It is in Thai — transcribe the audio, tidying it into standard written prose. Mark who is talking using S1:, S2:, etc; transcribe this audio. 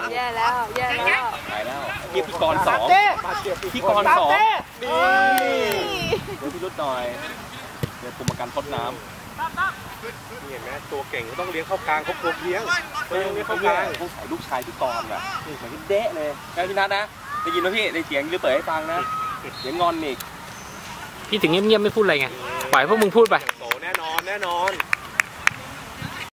S1: แย่แล้วแย่แล้ว
S2: ตายแล้วพี่กรสองพี่กรสองนี่เดี๋ยวพี่รุดหน่อยเดี๋ยวผมประกันทดน้ำ
S3: นี่เห็นไหมตัวเก่งก็ต้องเลี้ยงเข้ากลางเขาโคบเลี้ยงเลี้ยงเข้ากลาง
S2: ต้องใส่ลูกชายพี่กรแบบเหมือนเดะเลยแล้วพี่นัทนะได้ยินไหมพี่ได้เสียงหรือเปิดให้ฟังนะเสียงงอนอีก
S4: พี่ถึงเงียบๆไม่พูดอะไรไงปล่อยพวกมึงพูดไป
S3: โตแน่นอน